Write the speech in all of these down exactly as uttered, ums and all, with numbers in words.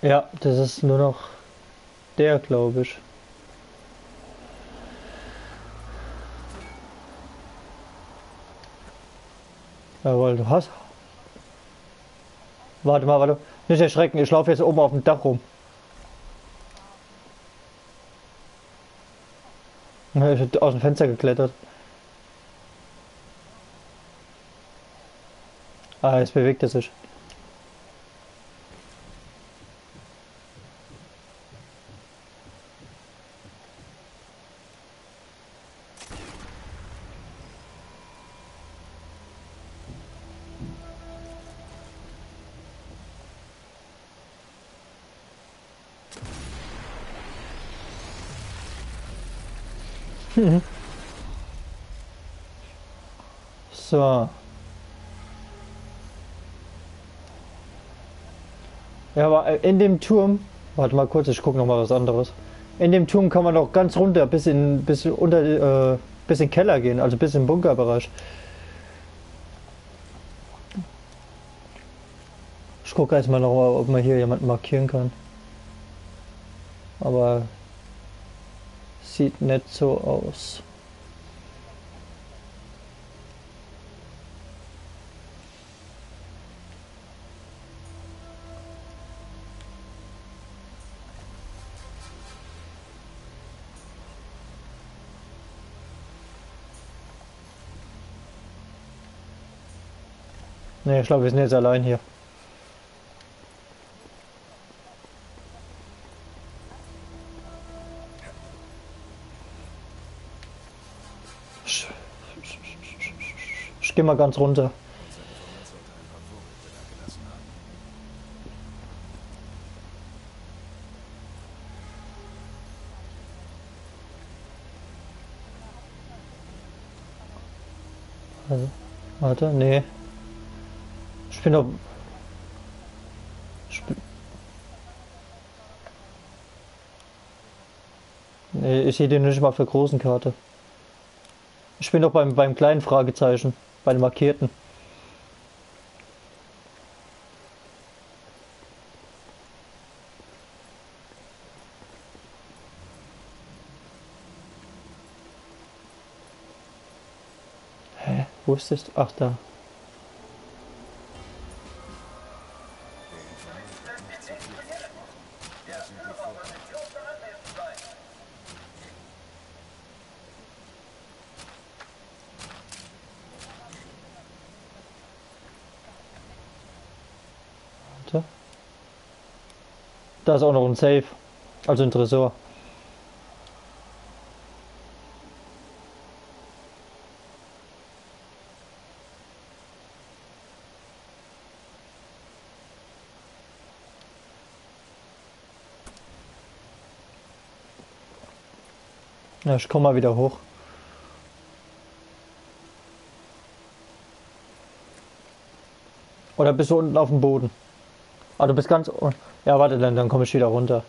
Ja, das ist nur noch der, glaube ich. Jawohl, du hast. Warte mal, warte. Nicht erschrecken, ich laufe jetzt oben auf dem Dach rum. Ja, ich bin aus dem Fenster geklettert. Ah, jetzt bewegt er sich. So. Ja, aber in dem Turm. Warte mal kurz, ich gucke noch mal was anderes. In dem Turm kann man noch ganz runter bis in bis unter äh, bis in den Keller gehen, also bis im Bunkerbereich. Ich gucke erstmal noch mal, ob man hier jemanden markieren kann. Aber sieht nicht so aus. Ne, ich glaube, wir sind jetzt allein hier. Ich, ich gehe mal ganz runter. Unser Freund sollte ein paar Vorräte da gelassen haben. Also, warte, nee. Ich bin doch. Ich, bin- nee, ich sehe den nicht mal auf der großen Karte. Ich bin doch beim, beim kleinen Fragezeichen. Bei den markierten. Hä? Wo ist das? Ach, da. Der Informant hat nicht zu viel versprochen. Da sind die Vorräte. Warte. Da ist auch noch ein Safe. Also ein Tresor. Ja, ich komme mal wieder hoch. Oder bist du unten auf dem Boden? Ah, du bist ganz. un- Ja, warte, dann, dann komme ich wieder runter.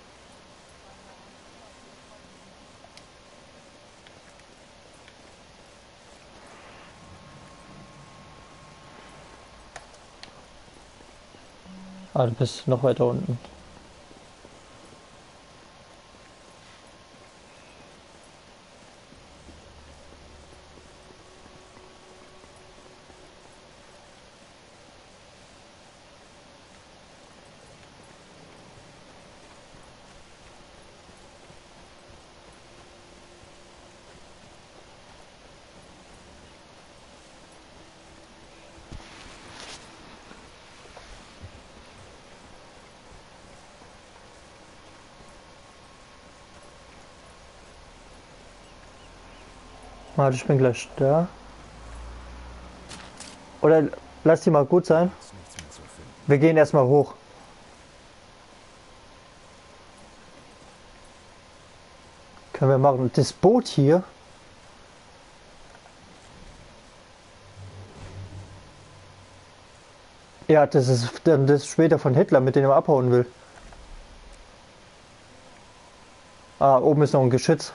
Ah, du bist noch weiter unten. Warte, ich bin gleich da. Oder lass die mal gut sein. Hier ist nichts mehr zu finden. Wir gehen erstmal hoch. Können wir machen. Das Boot hier. Ja, das ist dann das ist später von Hitler, mit dem er abhauen will. Ah, oben ist noch ein Geschütz.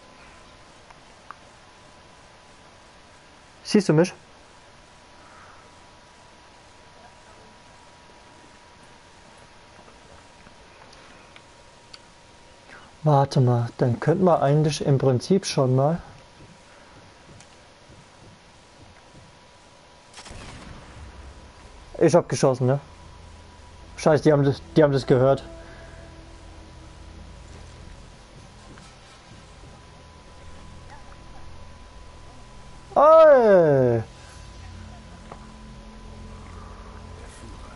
Siehst du mich? Warte mal, dann könnten wir eigentlich im Prinzip schon mal. Ich hab geschossen, ne? Scheiße, die haben das, die haben das gehört. Ey! Der Führer.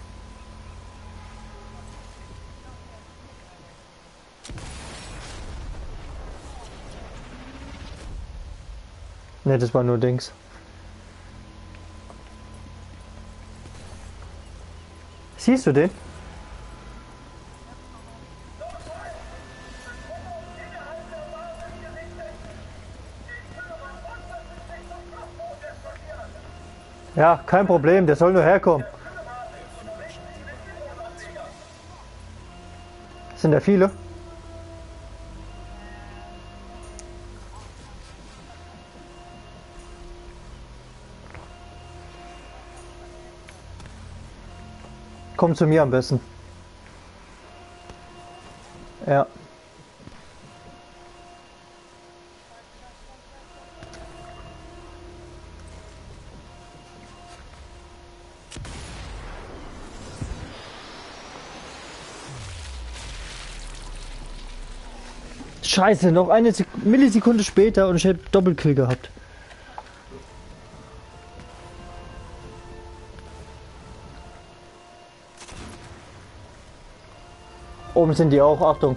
Ne, das war nur Dings. Siehst du den? Ja, kein Problem, der soll nur herkommen. Der Führer scheint die Wache anzunehmen. Sind da viele? Komm zu mir am besten. Ja. Scheiße, noch eine Sek Millisekunde später und ich hätte Doppelkill gehabt. Oben sind die auch, Achtung.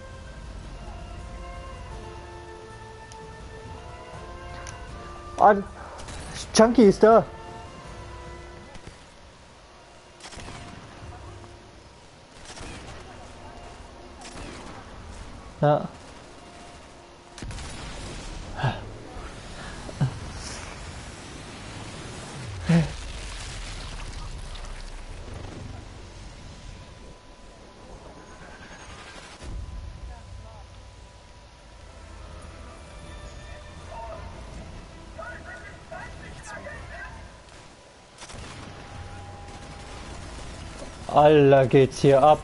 Ah, Chunky ist da. Ja. Nichts wieder. Alter, geht's hier ab.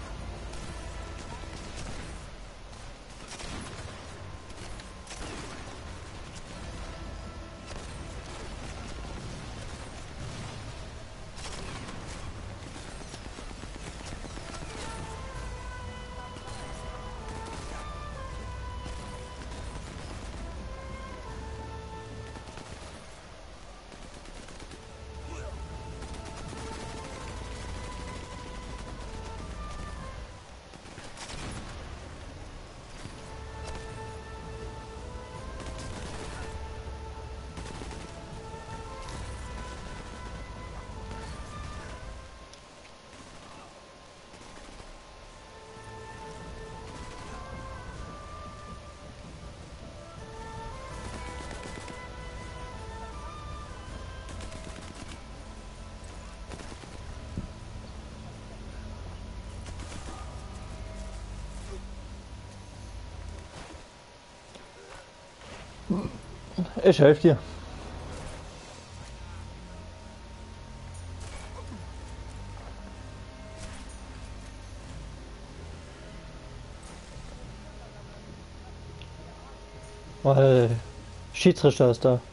Ich helfe dir. Weil Schiedsrichter ist da.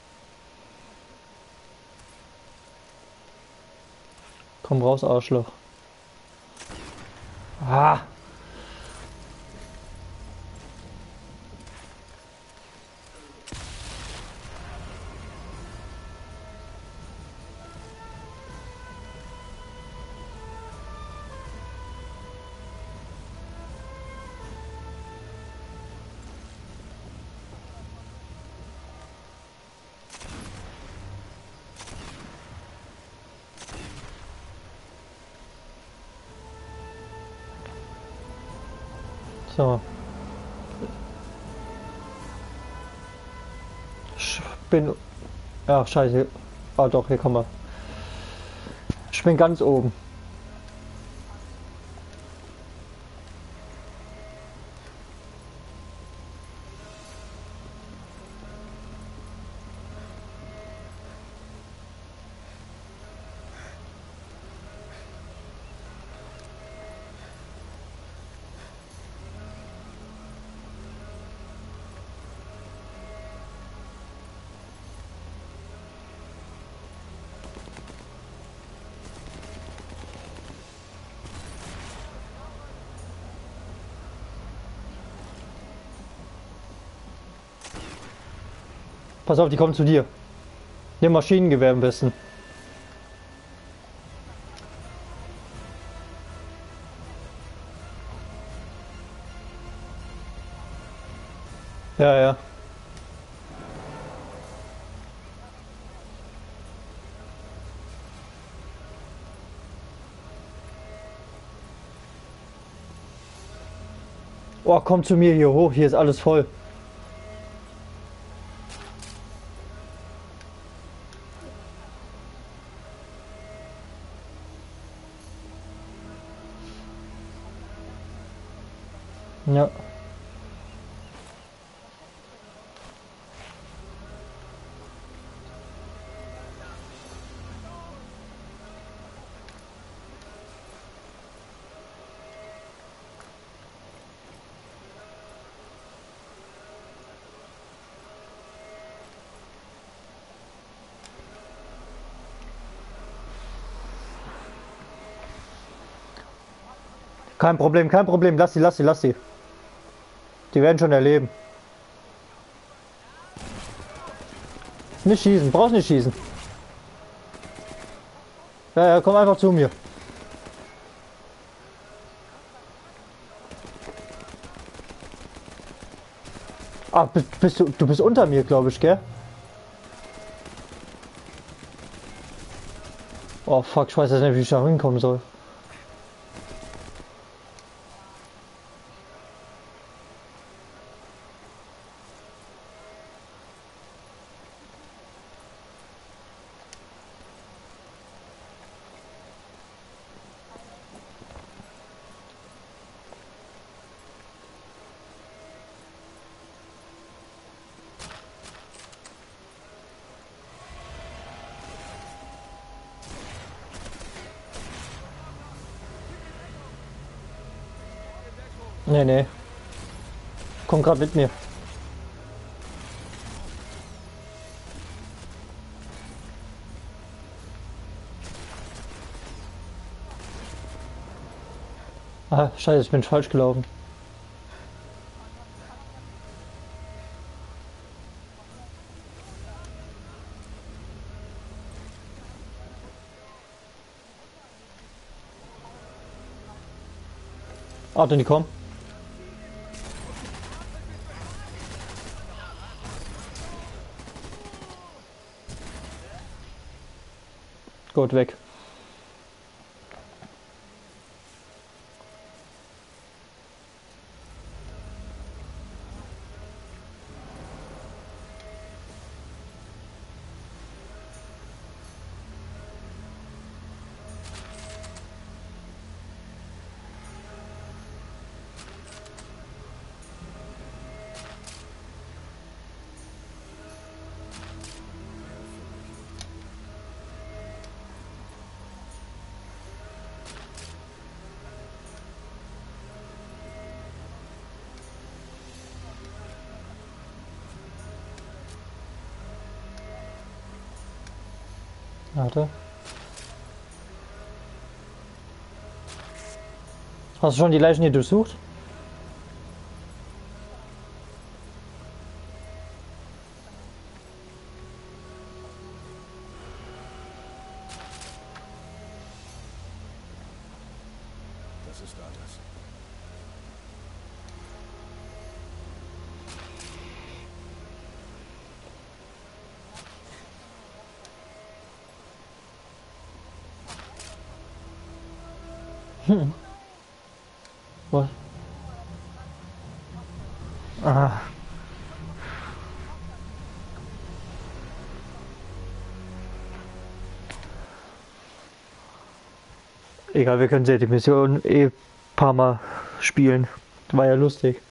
Komm raus, Arschloch. Ah! So. Ich bin... Ja, scheiße. Ah doch, hier kommen wir. Ich bin ganz oben. Pass auf, die kommen zu dir. Nimm Maschinengewehr am besten. Ja, ja. Oh, komm zu mir hier hoch, hier ist alles voll. Ja. Kein Problem, kein Problem. Lass sie, lass sie, lass sie. Die werden schon erleben. Nicht schießen, brauchst nicht schießen. Ja, ja, komm einfach zu mir. Ah, bist, bist du, du bist unter mir, glaube ich, gell? Oh fuck, ich weiß jetzt nicht, wie ich da hinkommen soll. Nee, nee. Komm grad mit mir. Ah, scheiße, ich bin falsch gelaufen. Ah, dann die kommen. Gut, weg. Warte. Hast du schon die Leichen hier durchsucht? Das ist alles. Hm. Was? Ah. Egal, wir können ja die Mission eh ein paar Mal spielen. War ja lustig.